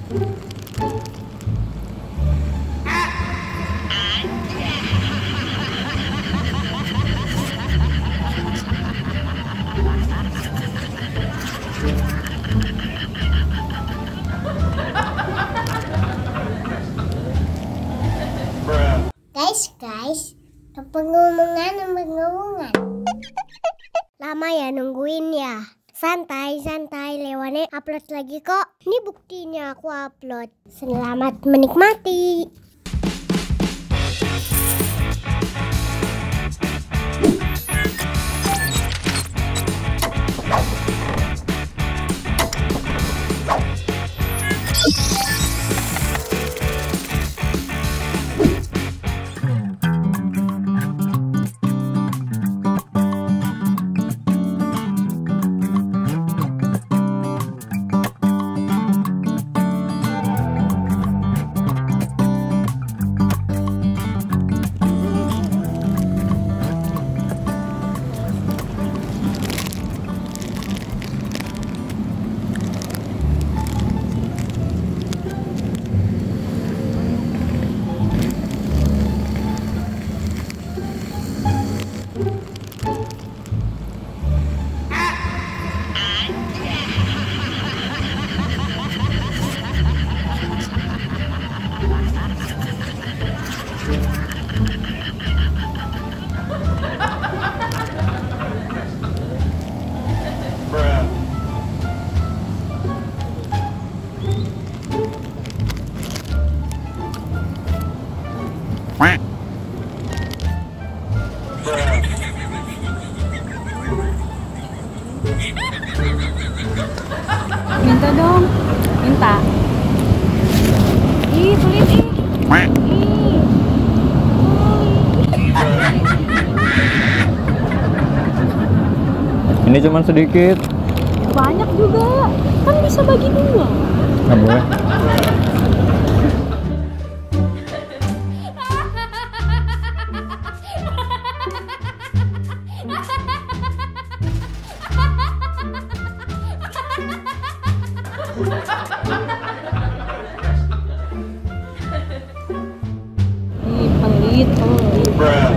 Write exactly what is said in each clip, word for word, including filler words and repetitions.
Guys, guys, pengumuman, pengumuman. Lama ya nungguin ya. Santai, santai, Lewane upload lagi kok. Ini buktinya aku upload. Selamat menikmati. Minta dong, minta. Ih, sulit ih. Ih. Ini cuman sedikit. Banyak juga, kan bisa bagi dua. Nggak boleh. Ih, pelit, pelit.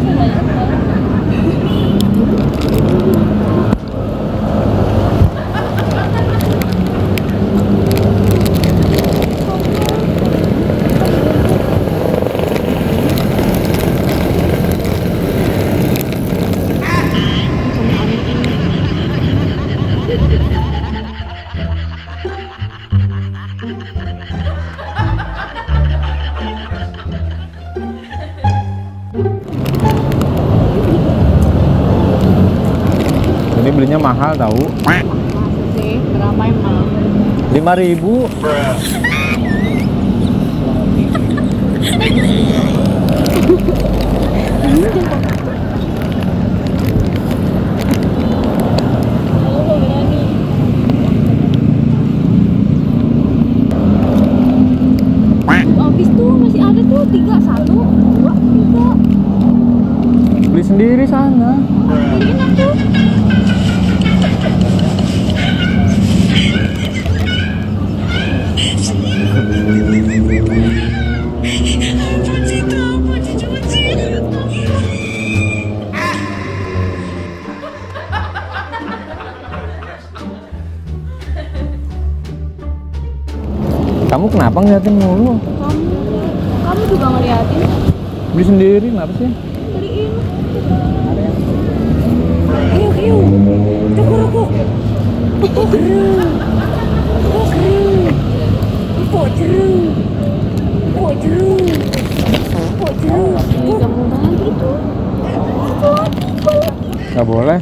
Ini belinya mahal tahu. Sih, berapa emang? lima ribu. Habis tuh masih ada tuh tiga, satu, dua, tiga. Beli sendiri sana. Beliin aku. Kamu kenapa ngeliatin mulu? Kamu, kamu juga ngeliatin. Beli sendiri kenapa sih? Beliin. Ayo, ayo. Cukup, cukup. Jeruk. Kok jeruk? Kok jeruk? Kok jeruk? Ini kamu banget itu. Nggak boleh.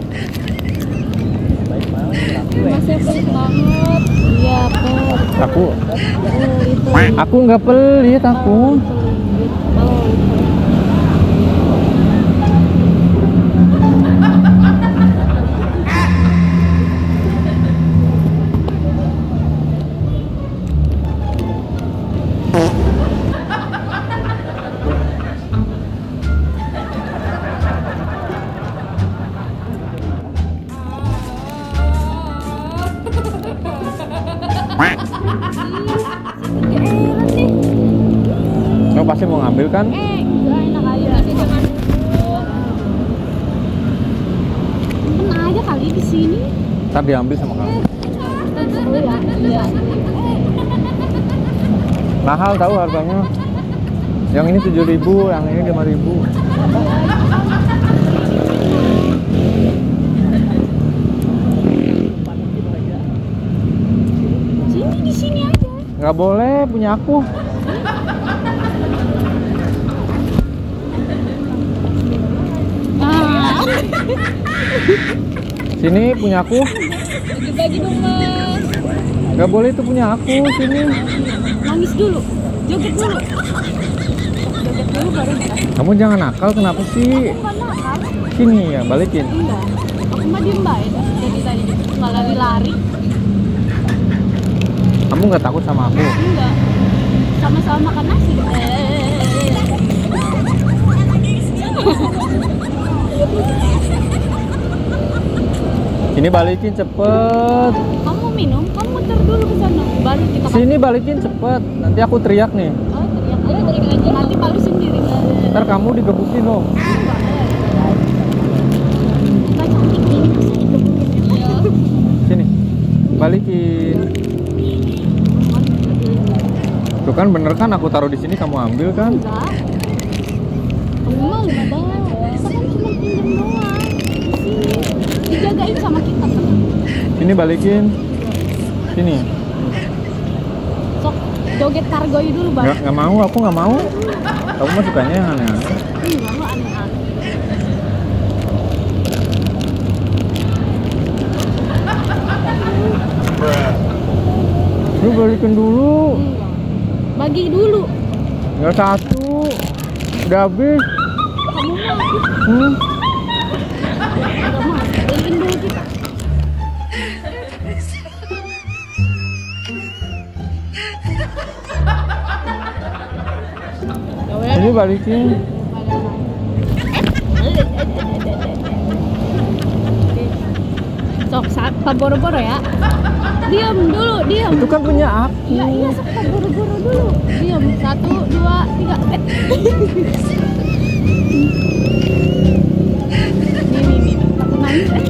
Masih pelit banget. Iya, pelit. Aku, Pelit. aku nggak pelit aku. Iya. masih mau ngambil kan? Eh, enggak enak aja. Kena aja kali di sini. Ntar diambil sama kamu. Oh ya, iya. Mahal tahu harganya. Yang ini tujuh ribu, yang ini lima ribu. Sini di sini aja. Nggak boleh, punya aku. Ah. Sini punya aku. Bagi-bagi dong, Mas. Nggak boleh, itu punya aku. Sini. Nangis dulu. Joget dulu. Joget dulu baru dikasih. Kamu jangan nakal, kenapa sih? Bukan nakal. Sini ya, balikin. Enggak. Aku mah diem baik. Jadi tadi nggak lari-lari. Kamu nggak takut sama aku? Enggak. Sama-sama makan nasi. Ini balikin cepet. Kamu minum, kamu muter dulu ke sana. Baru kita kasih. Sini balikin cepet. Nanti aku teriak nih. Oh, teriak aja, teriak aja. Nanti malu sendiri. Ntar kamu digebukin loh. Kita cantik ini pasti digebukin. Iya. Sini, balikin. Tuh kan bener kan, aku taruh di sini, kamu ambil kan? Enggak. Kamu malu ada. Kita kan cuma pinjam doang. Di sini. Dijagain sama kita kan. Sini balikin. Sini. Sok joget kargoi dulu bang. Nggak, nggak mau, aku nggak mau. Kamu mah sukanya yang aneh-aneh. Enggak, lu aneh-aneh. Lu balikin dulu. Enggak. Bagi dulu. Nggak satu. Udah habis. Kamu mah Hmm. enggak mau. Balikin dulu kita. Ini balikin. Sok saat boro-boro ya. Diam dulu, diam. Itu kan punya aku. Iya, iya, sok boro-boro dulu. Diam. Satu, dua, tiga. Eh. Nih, nih, nih. Takut nangis. Eh.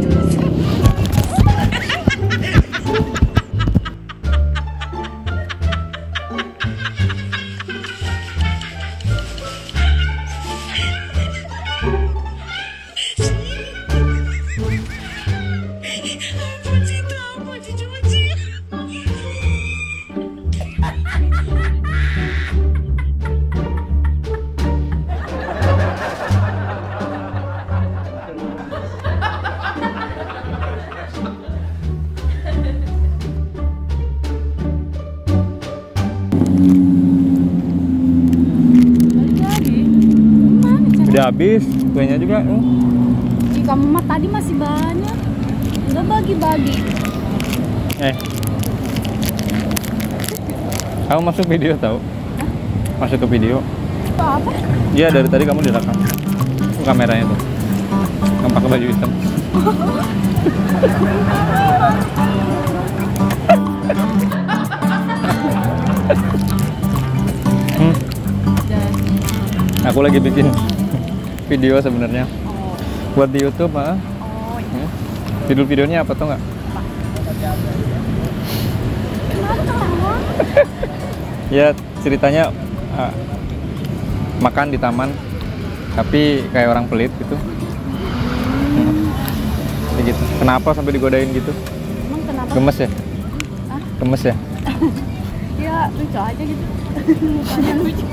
Udah habis, kuenya juga. Ih, kamu mah tadi masih banyak. Udah bagi-bagi. Eh, kamu masuk video tahu? Masuk ke video. Apa? apa? Iya, dari tadi kamu direkam. Itu kameranya tuh. Kamu pakai baju hitam. hmm. Aku lagi bikin video sebenarnya. Oh. Buat di YouTube, ah. Oh, iya. Hmm. Judul videonya apa tuh nggak? Kenapa ketawa? Ya ceritanya uh, makan di taman, tapi kayak orang pelit gitu. Hmm. Kayak gitu. Kenapa sampai digodain gitu? Emang kenapa? Gemes ya? Hah? Gemes ya? Ya lucu aja gitu. Mukanya lucu.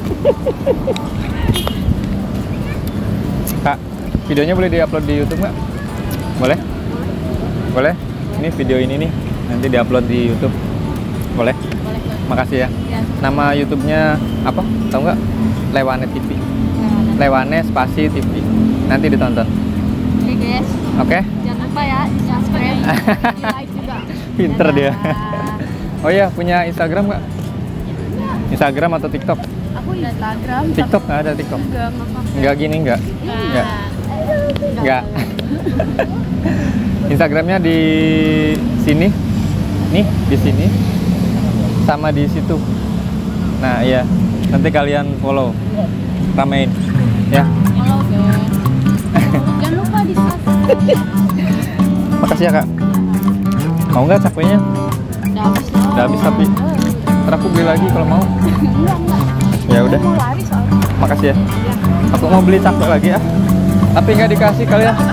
Kak, videonya boleh diupload di YouTube nggak? Boleh? Boleh? Ini video ini nih, nanti diupload di YouTube. Boleh? Boleh, boleh. Makasih ya. Ya. Nama YouTube-nya apa? Tahu nggak? Lewane T V. Lewane spasi T V. Nanti ditonton. Oke guys, Oke? jangan lupa ya di subscribe, di like juga. Pinter dia. Dadah. Oh iya, punya Instagram nggak? Instagram atau TikTok? Aku Instagram. TikTok nggak ada TikTok? Enggak, nggak pakai. Nggak gini nggak? Nggak. Nggak. Instagramnya di sini, nih di sini, sama di situ. Nah iya, Nanti kalian follow, ramein, ya. Halo guys. Jangan lupa di subscribe. Makasih ya kak. Mau nggak cakwe-nya? Udah habis loh. Udah habis tapi. Ntar aku beli lagi kalau mau. Enggak enggak. Ya udah. Mau lari soalnya. Makasih ya. Ya. Aku mau beli cakwe lagi ya. Tapi nggak dikasih kalian.